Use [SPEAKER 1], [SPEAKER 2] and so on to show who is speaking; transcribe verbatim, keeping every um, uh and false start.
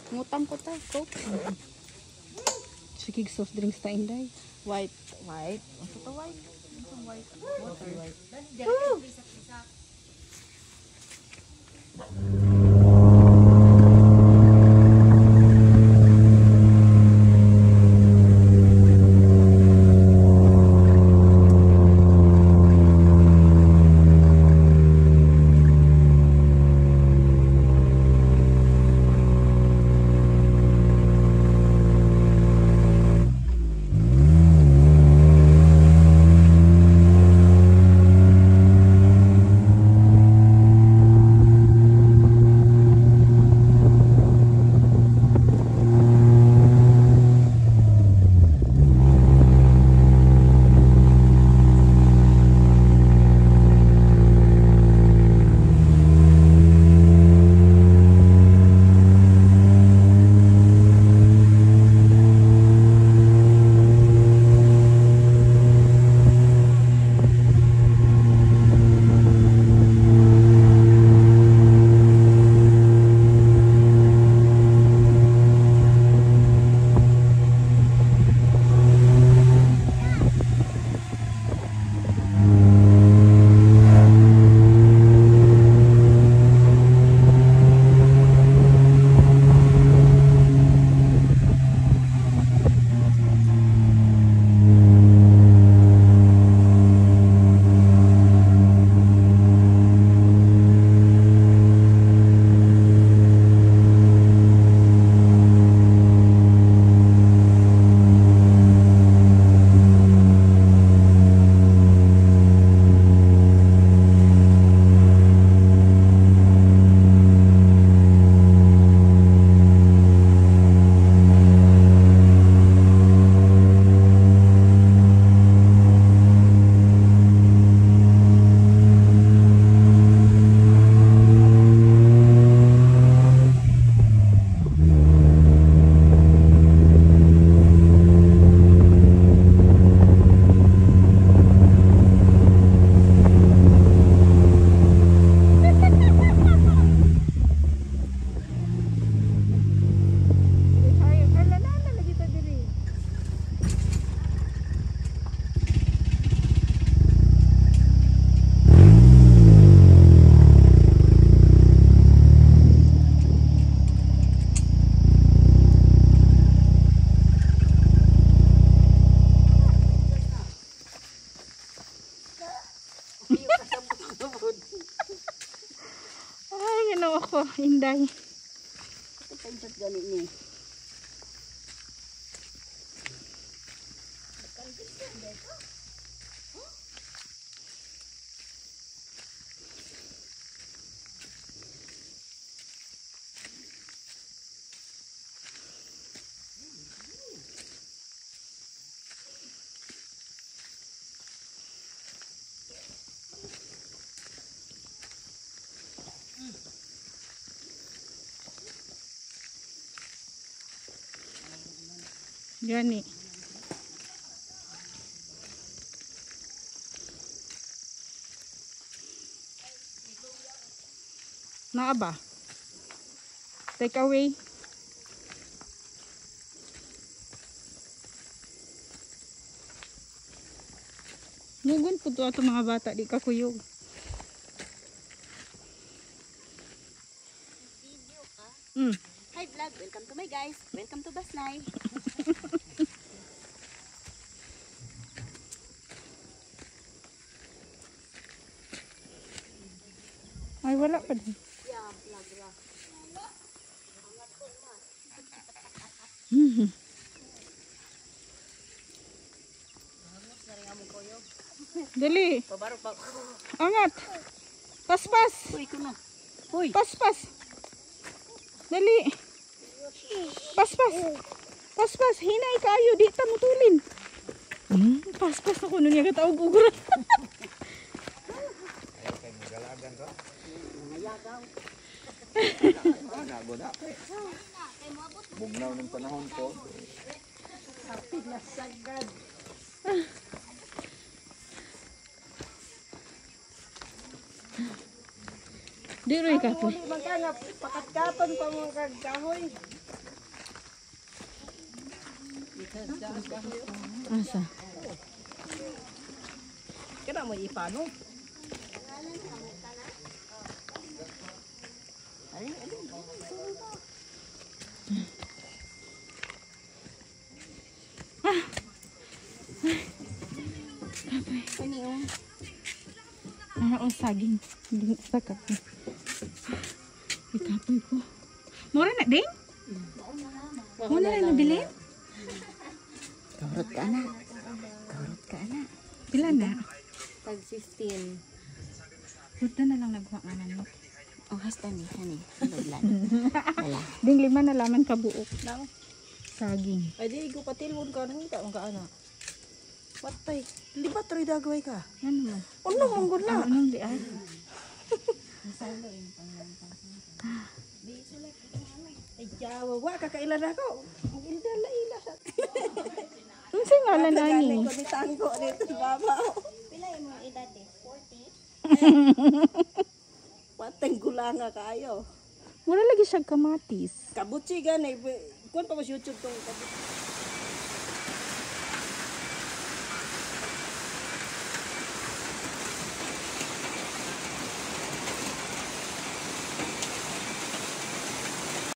[SPEAKER 1] Ngutang ko ta, Coke.
[SPEAKER 2] Sige, soft drinks ta inday.
[SPEAKER 1] White, white. Ano to white? Ano white? Water. White.
[SPEAKER 2] Ay, ginawa ko, inday.
[SPEAKER 1] Ito pansat galing ni.
[SPEAKER 2] Gani. Naa ba? Take away. Nugon po to ato mga bata, di ka kuyog.
[SPEAKER 1] Video ka?
[SPEAKER 2] Mm.
[SPEAKER 1] Hi vlog, welcome to my guys. Welcome to Basnay.
[SPEAKER 2] Ay, wala pa din.
[SPEAKER 1] Yeah, vlog ra.
[SPEAKER 2] Mhm. Dali.
[SPEAKER 1] Pabaro pa.
[SPEAKER 2] Angat. Paspas.
[SPEAKER 1] Uy, kuno. Uy.
[SPEAKER 2] Paspas. Dali. Paspas. Paspas. Hinay kayo. Di ta mutulin. Hmm, paspas na kuno niya kataog uguran.
[SPEAKER 3] Bugnaw ng panahon po.
[SPEAKER 1] Kapit na sagad.
[SPEAKER 2] Di roy ka po.
[SPEAKER 1] Uli magkana pakatkaton pa mga kagahoy.
[SPEAKER 2] Asa?
[SPEAKER 1] Kena mo ipano.
[SPEAKER 2] Ah, o saging. Hindi sa kape. Ikapoy ko. Mura na din? Mura na nabili?
[SPEAKER 1] Karot ka na. Karot ka na.
[SPEAKER 2] Pila na?
[SPEAKER 1] Tag fifteen.
[SPEAKER 2] Buta na lang nagwa nga namin.
[SPEAKER 1] Oh, hasta ni, hani. Wala.
[SPEAKER 2] Ding lima na laman kabuok.
[SPEAKER 1] Nang.
[SPEAKER 2] Saging.
[SPEAKER 1] Ay, di ko patilwon ka. Nang ita, mga anak. Patay. Di ba troy dagway ka?
[SPEAKER 2] Ano man?
[SPEAKER 1] Ano mong gud na?
[SPEAKER 2] Anong di ay?
[SPEAKER 1] Ay, jawa. Wa, kakailan ako. Ang ila-ila sa...
[SPEAKER 2] Ano sa ngalan ani?
[SPEAKER 1] Galing ko ni Tango dito, baba.
[SPEAKER 4] Pila yung mga edad eh? forty?
[SPEAKER 1] Patay gula nga kayo.
[SPEAKER 2] Mura lagi siya kamatis.
[SPEAKER 1] Kabutsi ganay. Kung pa mas YouTube tong kabutsi.